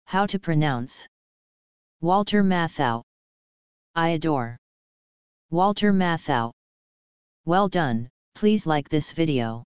How to pronounce Walter Matthau. I adore Walter Matthau. Well done, please like this video.